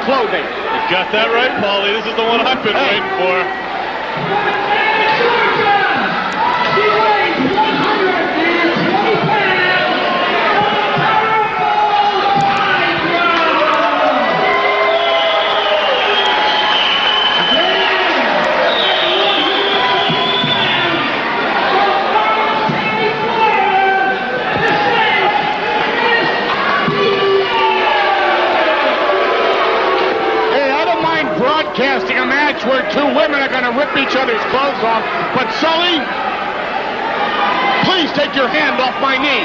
clothing. You got that right, Paulie. This is the one I've been waiting for. Broadcasting a match where two women are going to rip each other's clothes off. But Sully, please take your hand off my knee.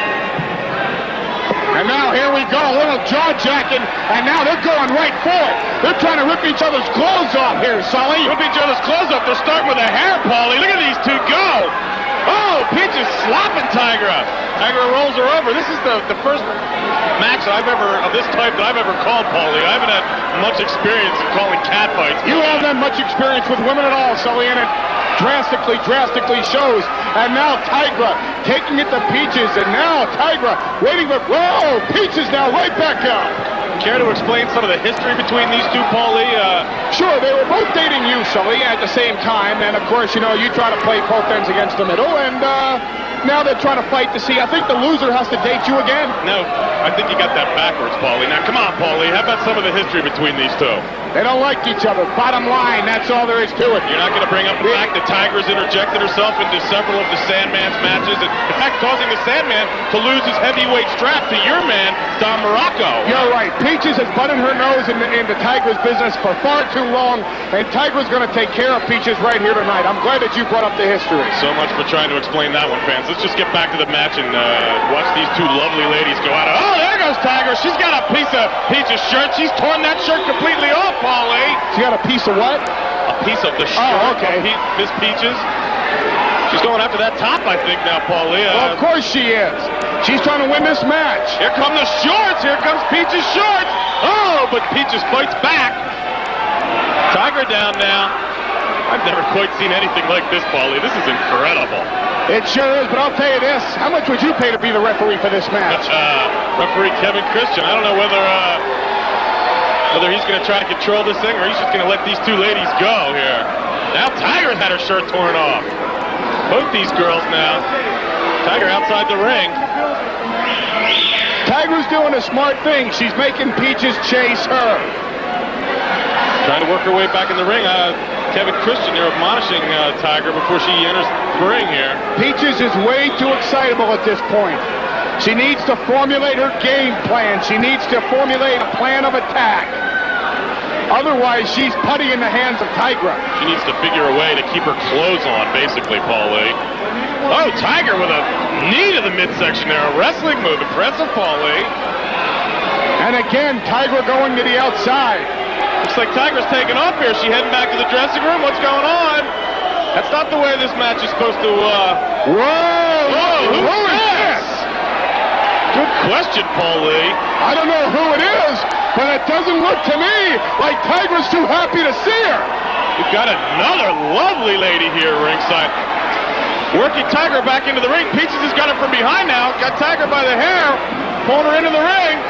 And now here we go, a little jaw-jacking, and now they're going right for it. They're trying to rip each other's clothes off here, Sully. Rip each other's clothes off. They're starting with a hair, Paulie. Look at these two go. Oh, Peach is slapping Tigra. Tigra rolls her over. This is the first match of this type that I've ever called, Paulie. I haven't had much experience in calling cat fights. You haven't had much experience with women at all, Sully, and it drastically shows. And now Tigra taking it to Peaches, and now Tigra waiting for... Whoa! Peaches now right back out. Care to explain some of the history between these two, Paulie? Sure, they were both dating you, Sully, at the same time. And, of course, you know, you try to play both ends against the middle. And now they're trying to fight to see. I think the loser has to date you again. No, I think you got that backwards, Paulie. Now, come on, Paulie. How about some of the history between these two? They don't like each other. Bottom line, that's all there is to it. You're not going to bring up the fact that Tigra's interjected herself into several of the Sandman's matches, and in fact, causing the Sandman to lose his heavyweight strap to your man, Don Morocco. You're right. Peaches has butted her nose into Tigra's business for far too long, and Tigra's going to take care of Peaches right here tonight. I'm glad that you brought up the history. So much for trying to explain that one, fans. Let's just get back to the match and watch these two lovely ladies go at it. Oh, there goes Tigra. She's got a piece of Peaches' shirt. She's torn that shirt completely off, Paulie. She got a piece of what? A piece of the shirt. Oh, okay. Miss Peaches. She's going after that top, I think, now, Paulie. Well, of course she is. She's trying to win this match. Here come the shorts. Here comes Peaches' shorts. Oh, but Peaches fights back. Tigra down now. I've never quite seen anything like this, Paulie. This is incredible. It sure is, but I'll tell you this. How much would you pay to be the referee for this match? Referee Kevin Christian. I don't know whether he's going to try to control this thing or he's just going to let these two ladies go here. Now Tigra's had her shirt torn off. Both these girls now. Tigra outside the ring. Tigra's doing a smart thing. She's making Peaches chase her. Trying to work her way back in the ring. Kevin Christian, you're admonishing Tigra before she enters the ring here. Peaches is way too excitable at this point. She needs to formulate her game plan. She needs to formulate a plan of attack. Otherwise, she's putty in the hands of Tigra. She needs to figure a way to keep her clothes on, basically, Paulie. Oh, Tigra with a knee to the midsection there. A wrestling move. Impressive, Paulie. And again, Tigra going to the outside. Looks like Tigra's taking off here. Is she heading back to the dressing room? What's going on? That's not the way this match is supposed to... Whoa! Who is this? Good question, Paulie. I don't know who it is, but it doesn't look to me like Tigra's too happy to see her. We've got another lovely lady here ringside. Working Tigra back into the ring. Peaches has got her from behind now. Got Tigra by the hair. Pulling her into the ring.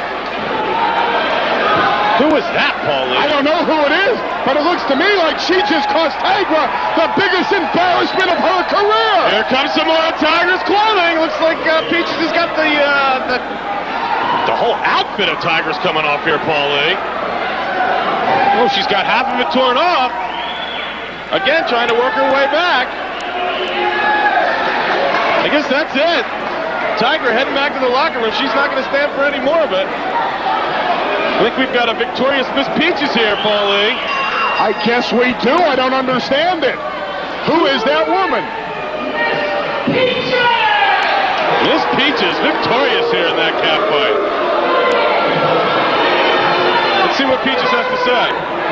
Who is that, Paulie? I don't know who it is, but it looks to me like she just cost Tigra the biggest embarrassment of her career. Here comes some more of Tigra's clothing. Looks like Peaches has got the whole outfit of Tigra's coming off here, Paulie. Oh, she's got half of it torn off. Again, trying to work her way back. I guess that's it. Tigra heading back to the locker room. She's not going to stand for any more of it. I think we've got a victorious Miss Peaches here, Paulie. I guess we do. I don't understand it. Who is that woman? Miss Peaches, victorious here in that cat fight. Let's see what Peaches has to say.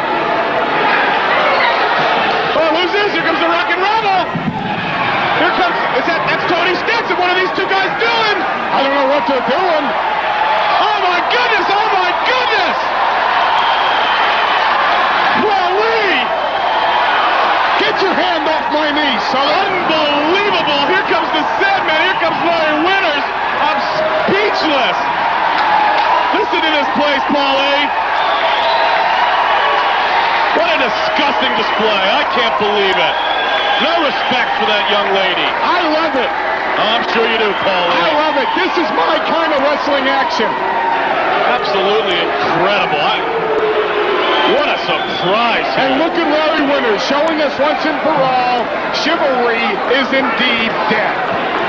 Oh, who's this? Here comes the Rockin' Rebel. Here comes, that's Tony Stetson. What are these two guys doing? I don't know what they're doing. Oh my goodness, oh my goodness! Wowee! Get your hand off my knee, son. Unbelievable! Here comes the Sandman, here comes Larry Winters. I'm speechless! Listen to this place, Paulie. interesting display. I can't believe it. No respect for that young lady. I love it. Oh, I'm sure you do, Paul. I love it. This is my kind of wrestling action. Absolutely incredible. What a surprise. And look at Larry Winters showing us once and for all, chivalry is indeed dead.